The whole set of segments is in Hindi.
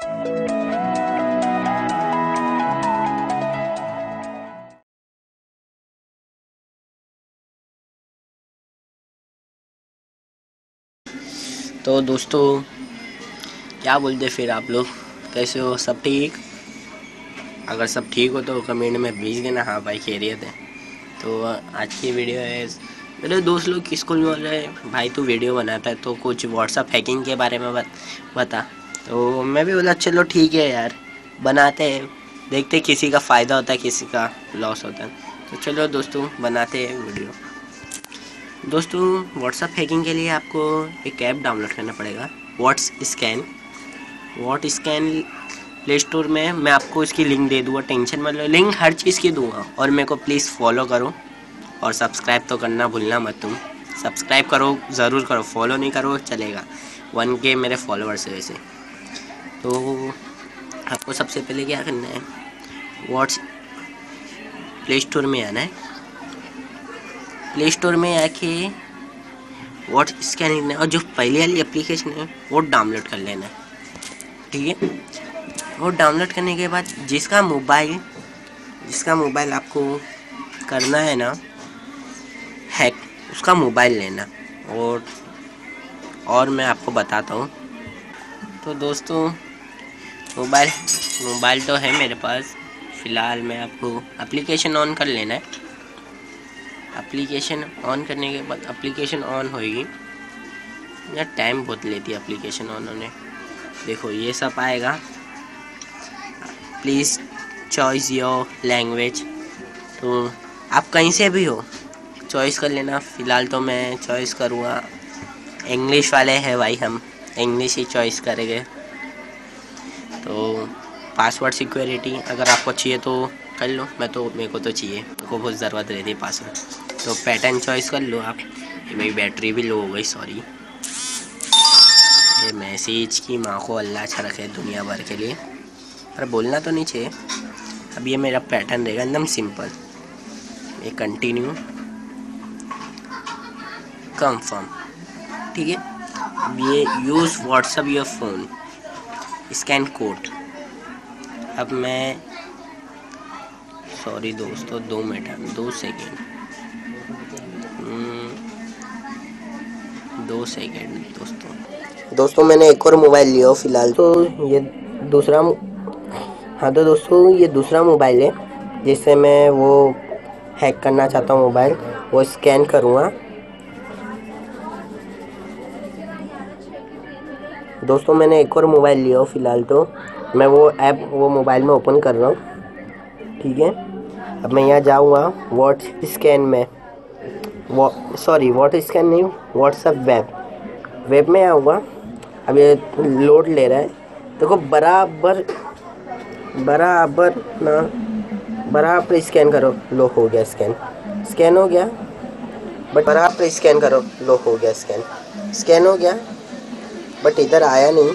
तो दोस्तों क्या बोलते फिर आप लोग, कैसे हो? सब ठीक? अगर सब ठीक हो तो कमेंट में भेज देना हाँ भाई खैरियत है। तो आज की वीडियो है, मेरे दोस्त लोग स्कूल में बोल रहे भाई तू वीडियो बनाता है तो कुछ व्हाट्सअप हैकिंग के बारे में बता। तो मैं भी बोला चलो ठीक है यार, बनाते हैं, देखते किसी का फ़ायदा होता है किसी का लॉस होता है। तो चलो दोस्तों बनाते हैं वीडियो। दोस्तों व्हाट्सअप हैकिंग के लिए आपको एक ऐप डाउनलोड करना पड़ेगा, व्हाट्स स्कैन। प्ले स्टोर में मैं आपको इसकी लिंक दे दूँगा, टेंशन मत लो, लिंक हर चीज़ की दूँगा। और मेरे को प्लीज़ फॉलो करो और सब्सक्राइब तो करना भूलना मत तुम। सब्सक्राइब करो ज़रूर करो, फॉलो नहीं करो चलेगा, 1K मेरे फॉलोअर्स है वैसे। तो आपको सबसे पहले क्या करना है, व्हाट्स प्ले स्टोर में आना है। प्ले स्टोर में आके व्हाट्स स्कैन लिखना है और जो पहले वाली एप्लीकेशन है वो डाउनलोड कर लेना है, ठीक है। वो डाउनलोड करने के बाद जिसका मोबाइल आपको करना है ना हैक, उसका मोबाइल लेना। और मैं आपको बताता हूँ। तो दोस्तों मोबाइल तो है मेरे पास फ़िलहाल। मैं आपको एप्लीकेशन ऑन कर लेना है। एप्लीकेशन ऑन करने के बाद एप्लीकेशन ऑन होएगी यार, टाइम बहुत लेती है एप्लीकेशन ऑन होने। देखो ये सब आएगा, प्लीज़ चॉइस योर लैंग्वेज। तो आप कहीं से भी हो चॉइस कर लेना। फ़िलहाल तो मैं चॉइस करूँगा, इंग्लिश वाले हैं भाई, हम इंग्लिश ही चॉइस करेंगे। तो पासवर्ड सिक्योरिटी अगर आपको चाहिए तो कर लो, मेरे को तो चाहिए, मेरे को बहुत ज़रूरत रहती है पासवर्ड। तो पैटर्न चॉइस कर लो आप। मेरी बैटरी भी लो हो गई, सॉरी। ये मैसेज की माँ को अल्लाह अच्छा रखे दुनिया भर के लिए, पर बोलना तो नहीं चाहिए। अब ये मेरा पैटर्न रहेगा एकदम सिंपल, ये कंटिन्यू कंफर्म, ठीक है। अब ये use WhatsApp your phone scan code. अब मैं सॉरी दोस्तों 2 मिनट 2 सेकेंड 2 सेकेंड दोस्तों मैंने एक और मोबाइल लिया फ़िलहाल। तो ये दूसरा हाँ तो दोस्तों ये दूसरा मोबाइल है जिससे मैं वो हैक करना चाहता हूँ मोबाइल, वो स्कैन करूँगा। दोस्तों मैंने एक और मोबाइल लिया हो फ़िलहाल, तो मैं वो मोबाइल में ओपन कर रहा हूँ, ठीक है। अब मैं यहाँ जाऊँगा व्हाट्स स्कैन में, व्हाट्स स्कैन नहीं, व्हाट्सअप वेब में आऊँगा। अब ये लोड ले रहा है, देखो बराबर स्कैन करो, लो हो गया स्कैन हो गया। बट बराबर स्कैन करो, लो हो गया स्कैन हो गया। बट इधर आया नहीं,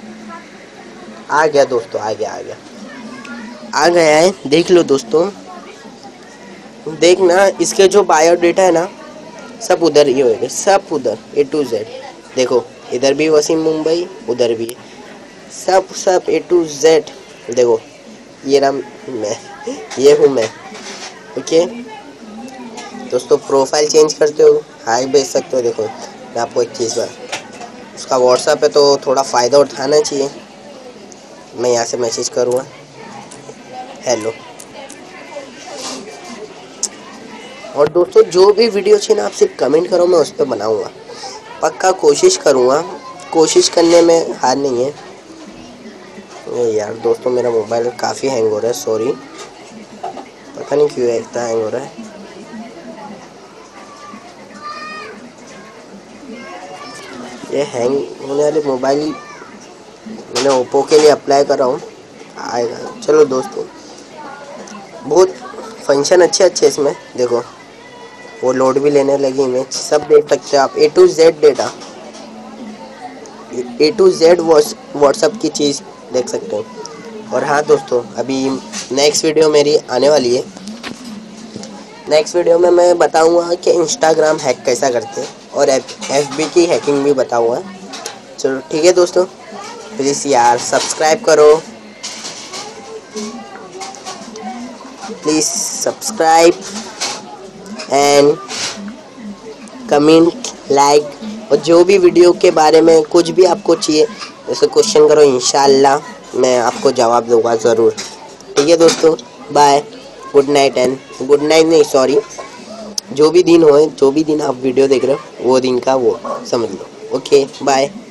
आ गया दोस्तों, आ गया है। देख लो दोस्तों, देखना इसके जो बायोडेटा है ना सब उधर ही होएगा, सब उधर A to Z। देखो इधर भी वसीम मुंबई, उधर भी सब A to Z। देखो ये रहा मैं, ये हूँ मैं, ओके दोस्तों। प्रोफाइल चेंज करते हो, हाई भेज सकते हो। देखो मैं आपको एक चीज़ उसका व्हाट्सअप है तो थोड़ा फ़ायदा उठाना चाहिए। मैं यहाँ से मैसेज करूँगा हेलो। और दोस्तों जो भी वीडियो चाहिए ना आप सिर्फ कमेंट करो, मैं उस पर बनाऊँगा, पक्का कोशिश करूँगा। कोशिश करने में हार नहीं है। यार दोस्तों मेरा मोबाइल काफ़ी हैंग हो रहा है, सॉरी, पता नहीं क्यों इतना हैंग हो रहा है। ये हैंग होने वाले मोबाइल मैंने ओप्पो के लिए अप्लाई कर रहा हूँ, आएगा। चलो दोस्तों बहुत फंक्शन अच्छे इसमें, देखो वो लोड भी लेने लगी, इमेज सब देख सकते हो आप। A to Z data, A to Z WhatsApp की चीज़ देख सकते हो। और हाँ दोस्तों अभी नेक्स्ट वीडियो मेरी आने वाली है। नेक्स्ट वीडियो में मैं बताऊंगा कि इंस्टाग्राम हैक कैसा करते हैं और FB की हैकिंग भी बताऊंगा। चलो ठीक है दोस्तों। प्लीज़ यार सब्सक्राइब करो, please subscribe and comment like. और जो भी वीडियो के बारे में कुछ भी आपको चाहिए जैसे क्वेश्चन करो, इंशाल्लाह मैं आपको जवाब दूंगा ज़रूर। ठीक है दोस्तों, bye, good night and good night नहीं सॉरी, जो भी दिन हो, जो भी दिन आप वीडियो देख रहे हो वो दिन का वो समझ लो। Okay bye.